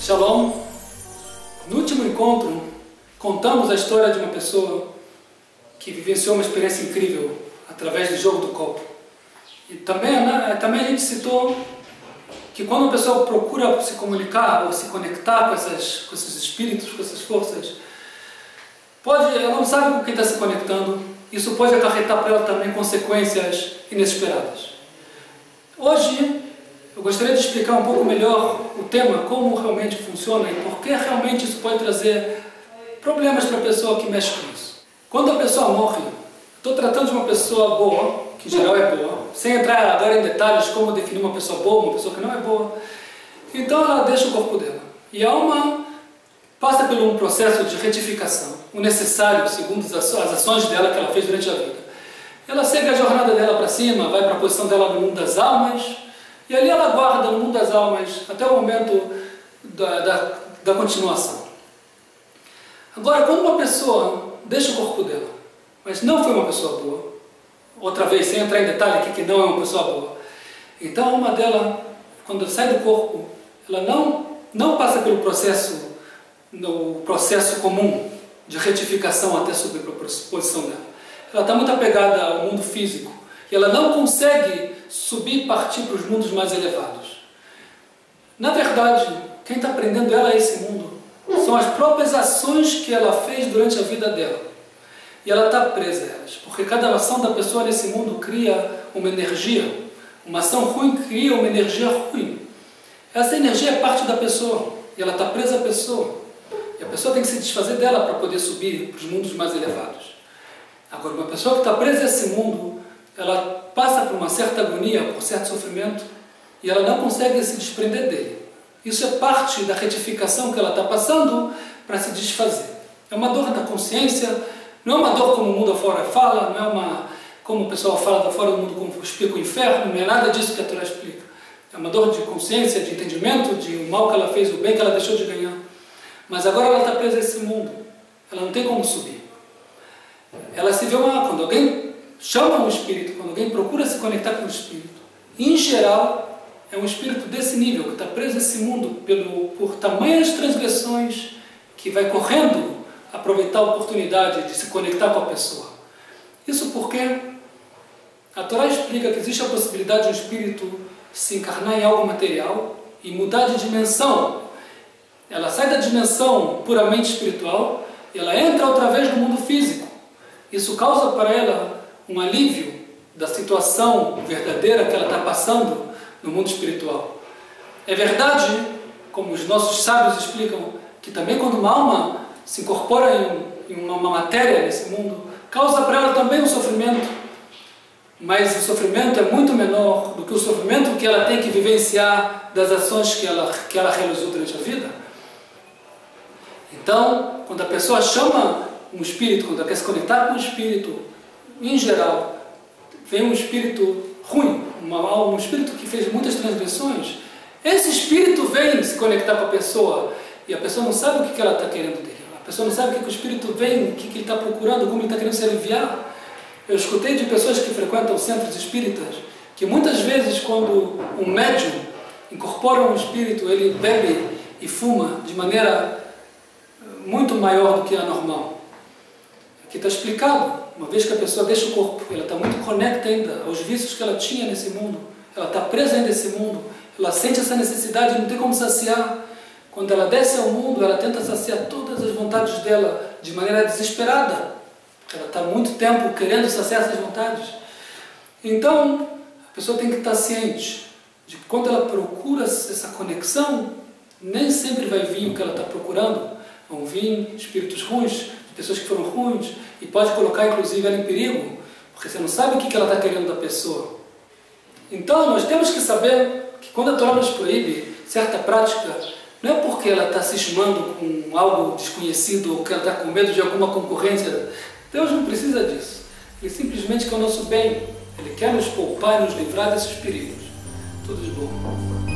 Shalom. No último encontro, contamos a história de uma pessoa que vivenciou uma experiência incrível através do jogo do copo. E também a gente citou que quando uma pessoa procura se comunicar ou se conectar com esses espíritos, com essas forças, ela não sabe com quem está se conectando. Isso pode acarretar para ela também consequências inesperadas. Hoje, eu gostaria de explicar um pouco melhor o tema, como realmente funciona e por que realmente isso pode trazer problemas para a pessoa que mexe com isso. Quando a pessoa morre, estou tratando de uma pessoa boa, que em geral é boa, sem entrar agora em detalhes como definir uma pessoa boa, uma pessoa que não é boa. Então ela deixa o corpo dela. E a alma passa por um processo de retificação, o necessário, segundo as ações dela que ela fez durante a vida. Ela segue a jornada dela para cima, vai para a posição dela no mundo das almas, e ali ela guarda no mundo das almas até o momento da continuação. Agora, quando uma pessoa deixa o corpo dela, mas não foi uma pessoa boa, outra vez, sem entrar em detalhe aqui que não é uma pessoa boa, então a alma dela, quando sai do corpo, ela não passa pelo no processo comum de retificação até subir para a posição dela. Ela está muito apegada ao mundo físico e ela não consegue subir e partir para os mundos mais elevados. Na verdade, quem está prendendo ela a esse mundo são as próprias ações que ela fez durante a vida dela. E ela está presa a elas, porque cada ação da pessoa nesse mundo cria uma energia. Uma ação ruim cria uma energia ruim. Essa energia é parte da pessoa e ela está presa à pessoa. E a pessoa tem que se desfazer dela para poder subir para os mundos mais elevados. Agora, uma pessoa que está presa a esse mundo, ela passa por uma certa agonia, por certo sofrimento, e ela não consegue se desprender dele. Isso é parte da retificação que ela está passando para se desfazer. É uma dor da consciência, não é uma dor como o mundo afora fala, não é como o pessoal fala da fora do mundo, como explica o inferno, não é nada disso que a Torá explica. É uma dor de consciência, de entendimento, de o mal que ela fez, o bem que ela deixou de ganhar. Mas agora ela está presa a esse mundo, ela não tem como subir. Ela se vê quando alguém chama um espírito, quando alguém procura se conectar com o espírito, em geral, é um espírito desse nível, que está preso a esse mundo por tamanhas transgressões, que vai correndo aproveitar a oportunidade de se conectar com a pessoa. Isso porque a Torá explica que existe a possibilidade de um espírito se encarnar em algo material e mudar de dimensão. Ela sai da dimensão puramente espiritual e ela entra outra vez no mundo físico. Isso causa para ela um alívio da situação verdadeira que ela está passando no mundo espiritual. É verdade, como os nossos sábios explicam, que também quando uma alma se incorpora em uma matéria nesse mundo, causa para ela também um sofrimento, mas o sofrimento é muito menor do que o sofrimento que ela tem que vivenciar das ações que ela realizou durante a vida. Então, quando a pessoa chama um espírito, quando ela quer se conectar com um espírito, em geral, vem um espírito ruim, um espírito que fez muitas transgressões, esse espírito vem se conectar com a pessoa e a pessoa não sabe o que ela está querendo dele. A pessoa não sabe o que o espírito vem, o que ele está procurando, como ele está querendo se aliviar. Eu escutei de pessoas que frequentam centros espíritas que muitas vezes, quando um médium incorpora um espírito, ele bebe e fuma de maneira muito maior do que a normal. Aqui está explicado, uma vez que a pessoa deixa o corpo, ela está muito conecta ainda aos vícios que ela tinha nesse mundo, ela está presa ainda nesse mundo, ela sente essa necessidade, não tem como saciar. Quando ela desce ao mundo, ela tenta saciar todas as vontades dela de maneira desesperada. Ela está há muito tempo querendo saciar essas vontades. Então, a pessoa tem que estar ciente de que quando ela procura essa conexão, nem sempre vai vir o que ela está procurando. Vão vir espíritos ruins, pessoas que foram ruins, e pode colocar inclusive ela em perigo, porque você não sabe o que ela está querendo da pessoa. Então, nós temos que saber que quando a Torá nos proíbe certa prática, não é porque ela está cismando com algo desconhecido ou que ela está com medo de alguma concorrência. Deus não precisa disso. Ele simplesmente quer o nosso bem. Ele quer nos poupar e nos livrar desses perigos. Tudo de bom.